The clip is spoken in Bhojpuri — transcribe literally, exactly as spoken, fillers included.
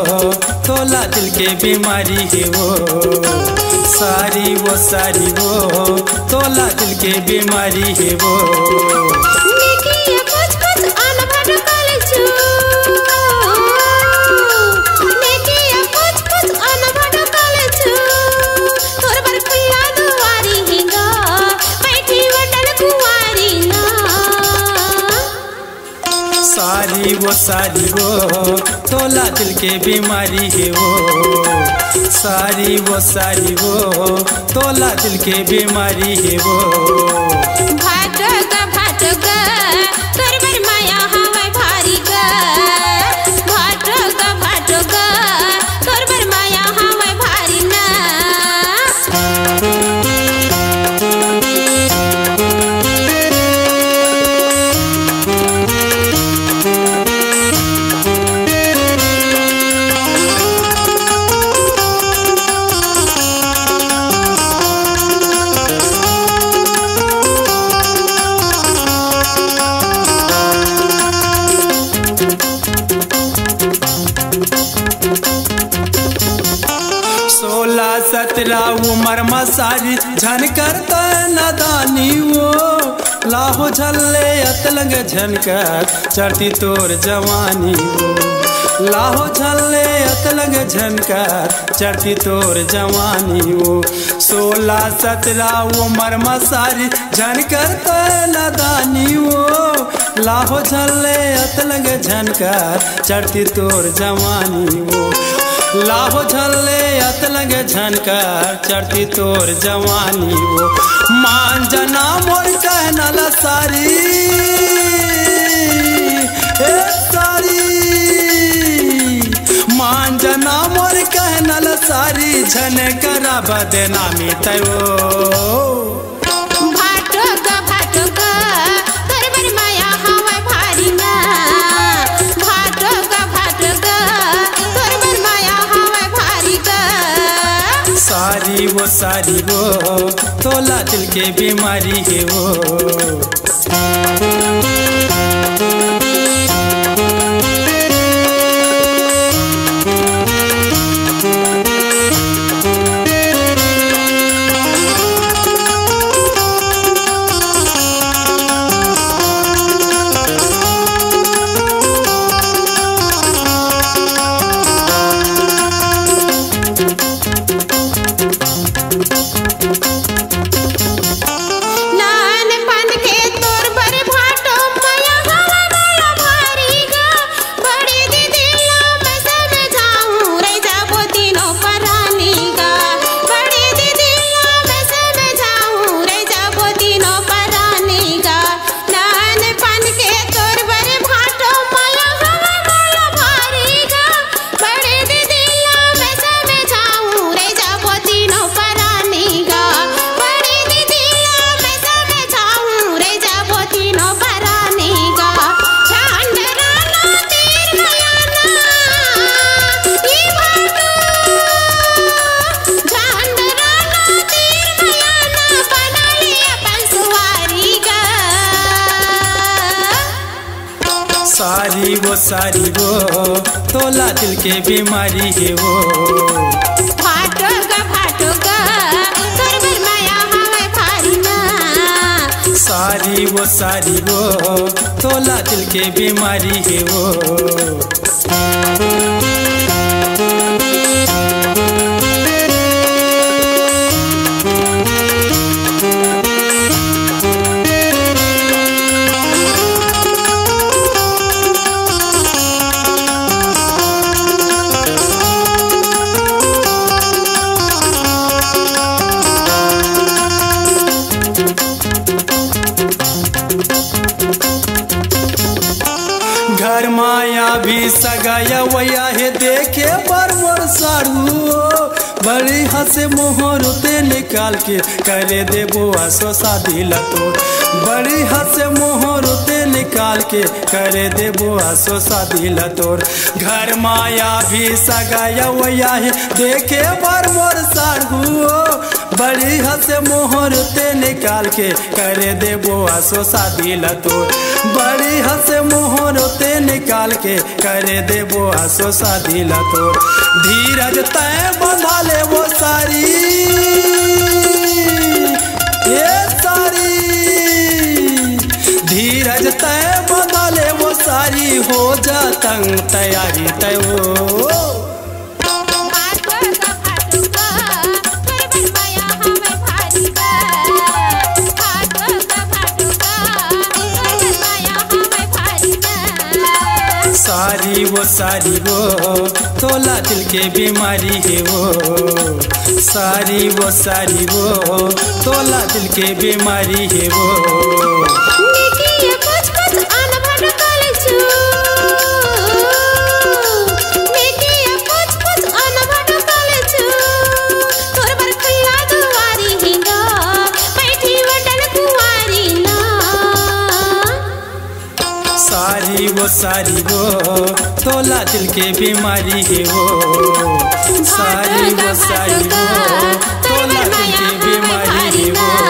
तोला दिल के बीमारी है वो सारी वो सारी वो तोला दिल के बीमारी है वो सारी वो सारी वो तोला दिल के बीमारी है वो सारी वो सारी वो तोला दिल के बीमारी है वो भाटोगा भाटोगा तोर माया हवा भारी गा भाटोगा भाटोगा तोर माया हवा भारी ना सोलह सत्रह उमर मसारी झनकर नादानी वो लाहो झल्ले अतलंग झनकर चढ़ती तोर जवानी वो लाहो झल्ले अतलंग झनकर चढ़ती तोर जवानी वो सोलह सत्रह उमर मसारी झनकर नादानी वो लाहो झल्ले अतलंग झनकर चढ़ती तोर जवानी वो लाहो झल्ले अतलंग झनकर चढ़ती तोर जवानी वो मान जना मोर कहनल सारी ए सारी मान जना मोर कहनल सारी झनकरा बदनामी तयो सारी वो सारी वो तोला दिल के बीमारी है वो सारी वो सारी वो तोला दिल के बीमारी है वो भाटोगा भाटोगा तोर माया हवा भारी ना सारी वो सारी वो तोला दिल के बीमारी है वो घर माया भी सगाया वया है देखे पर मोर सारू बड़ी हंसे मोहरुते निकाल के करे देबो आसो शादी ला तोर। बड़ी हंसे मोहरुते निकाल के करे देबो आसो शादी ला तोर। घर माया भी सगाया वया है देखे बर मोर साढ़ू। बड़ी हंसे मोहरुते निकाल के करे देबो आसो शादी ला तोर। बड़ी हंसे मोहरुते निकाल के करे देबो आसो शादी ला तोर। धीरज तय बंधा ले वो सारी ये सारी। धीरज तय बंधा ले वो सारी हो जा तंग तैयारी तय वो। सारी वो सारी वो तोला दिल के बीमारी है वो। सारी वो सारी वो तोला दिल के बीमारी है वो। सारी वो सारी वो तोला दिल के बीमारी है वो। सारी वो सारी वो तोला दिल के बीमारी है वो।